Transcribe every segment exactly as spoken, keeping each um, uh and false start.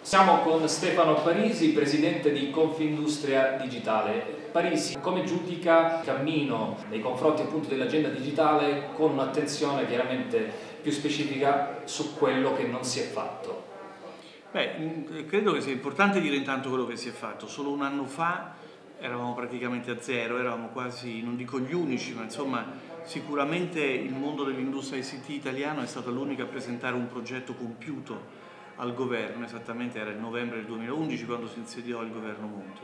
Siamo con Stefano Parisi, presidente di Confindustria Digitale. Parisi, come giudica il cammino nei confronti appunto dell'agenda digitale con un'attenzione chiaramente più specifica su quello che non si è fatto? Beh, credo che sia importante dire intanto quello che si è fatto. Solo un anno fa eravamo praticamente a zero, eravamo quasi, non dico gli unici, ma insomma sicuramente il mondo dell'industria I C T italiano è stata l'unica a presentare un progetto compiuto al governo, esattamente era il novembre del duemilaundici quando si insediò il governo Monti.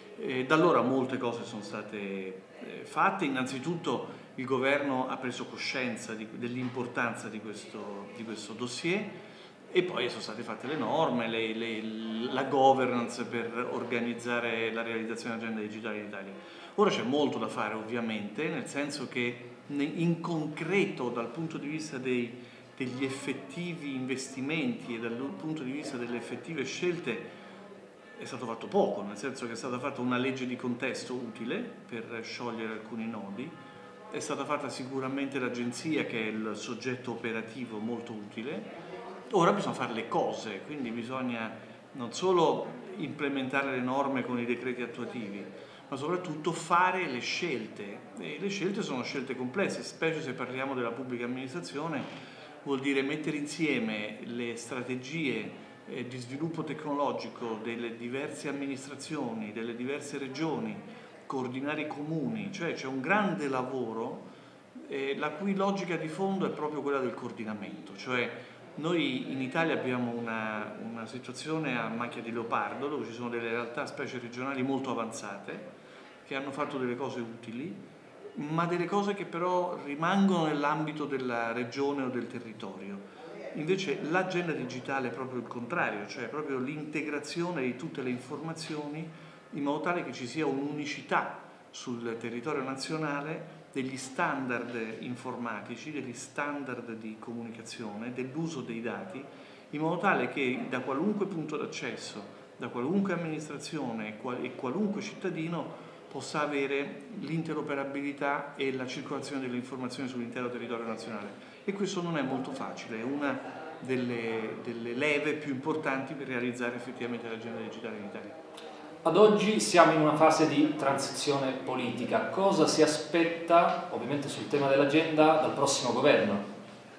E da allora molte cose sono state fatte. Innanzitutto il governo ha preso coscienza dell'importanza di questo, di questo dossier e poi sono state fatte le norme, le, le, la governance per organizzare la realizzazione dell'agenda digitale in Italia. Ora c'è molto da fare ovviamente, nel senso che in concreto dal punto di vista dei, degli effettivi investimenti e dal punto di vista delle effettive scelte è stato fatto poco, nel senso che è stata fatta una legge di contesto utile per sciogliere alcuni nodi, è stata fatta sicuramente l'agenzia che è il soggetto operativo molto utile. Ora bisogna fare le cose, quindi bisogna non solo implementare le norme con i decreti attuativi, ma soprattutto fare le scelte. E le scelte sono scelte complesse, specie se parliamo della pubblica amministrazione, vuol dire mettere insieme le strategie di sviluppo tecnologico delle diverse amministrazioni, delle diverse regioni, coordinare i comuni, cioè c'è un grande lavoro eh, la cui logica di fondo è proprio quella del coordinamento, cioè noi in Italia abbiamo una, una situazione a macchia di leopardo dove ci sono delle realtà specie regionali molto avanzate che hanno fatto delle cose utili, ma delle cose che però rimangono nell'ambito della regione o del territorio. Invece l'agenda digitale è proprio il contrario, cioè proprio l'integrazione di tutte le informazioni in modo tale che ci sia un'unicità sul territorio nazionale degli standard informatici, degli standard di comunicazione, dell'uso dei dati, in modo tale che da qualunque punto d'accesso, da qualunque amministrazione e qualunque cittadino possa avere l'interoperabilità e la circolazione delle informazioni sull'intero territorio nazionale. E questo non è molto facile, è una delle, delle leve più importanti per realizzare effettivamente l'agenda digitale in Italia. Ad oggi siamo in una fase di transizione politica. Cosa si aspetta, ovviamente sul tema dell'agenda, dal prossimo governo?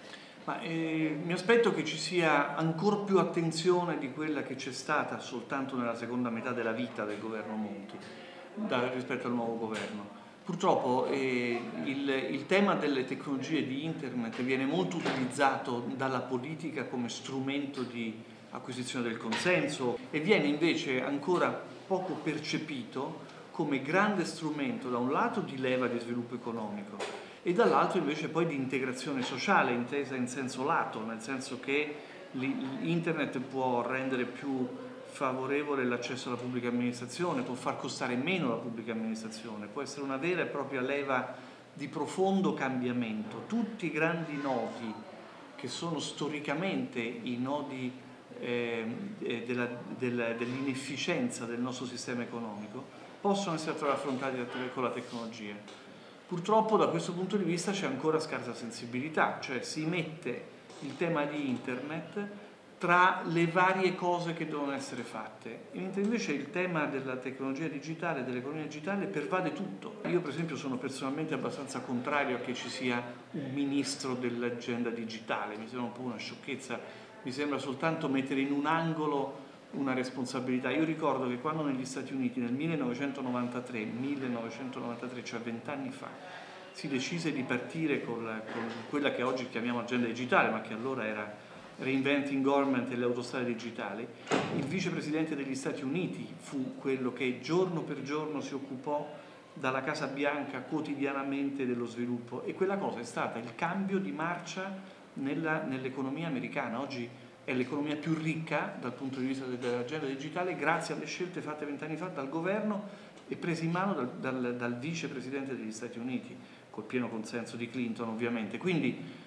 Ma, eh, mi aspetto che ci sia ancora più attenzione di quella che c'è stata soltanto nella seconda metà della vita del governo Monti da, rispetto al nuovo governo. Purtroppo eh, il, il tema delle tecnologie di internet viene molto utilizzato dalla politica come strumento di acquisizione del consenso e viene invece ancora poco percepito come grande strumento da un lato di leva di sviluppo economico e dall'altro invece poi di integrazione sociale intesa in senso lato, nel senso che l'internet può rendere più favorevole l'accesso alla pubblica amministrazione, può far costare meno la pubblica amministrazione, può essere una vera e propria leva di profondo cambiamento. Tutti i grandi nodi che sono storicamente i nodi eh, della, della, dell'inefficienza del nostro sistema economico possono essere affrontati con la tecnologia. Purtroppo da questo punto di vista c'è ancora scarsa sensibilità, cioè si mette il tema di internet tra le varie cose che devono essere fatte, mentre invece il tema della tecnologia digitale, dell'economia digitale pervade tutto. Io per esempio sono personalmente abbastanza contrario a che ci sia un ministro dell'agenda digitale, mi sembra un po' una sciocchezza, mi sembra soltanto mettere in un angolo una responsabilità. Io ricordo che quando negli Stati Uniti nel millenovecentonovantatré, millenovecentonovantatré, cioè vent'anni fa, si decise di partire con, la, con quella che oggi chiamiamo agenda digitale, ma che allora era Reinventing Government e le autostrade digitali, il vicepresidente degli Stati Uniti fu quello che giorno per giorno si occupò dalla Casa Bianca quotidianamente dello sviluppo e quella cosa è stata il cambio di marcia nella, nell'economia americana. Oggi è l'economia più ricca dal punto di vista dell'agenda digitale grazie alle scelte fatte vent'anni fa dal governo e prese in mano dal, dal, dal vicepresidente degli Stati Uniti, col pieno consenso di Clinton ovviamente. Quindi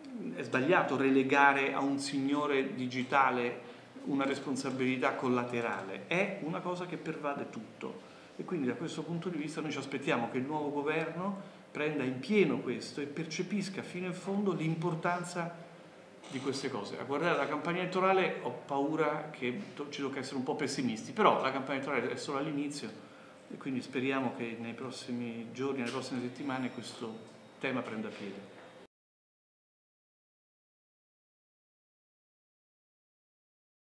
è sbagliato relegare a un signore digitale una responsabilità collaterale, è una cosa che pervade tutto e quindi da questo punto di vista noi ci aspettiamo che il nuovo governo prenda in pieno questo e percepisca fino in fondo l'importanza di queste cose. A guardare la campagna elettorale ho paura che ci tocca essere un po' pessimisti, però la campagna elettorale è solo all'inizio e quindi speriamo che nei prossimi giorni, nelle prossime settimane questo tema prenda piede.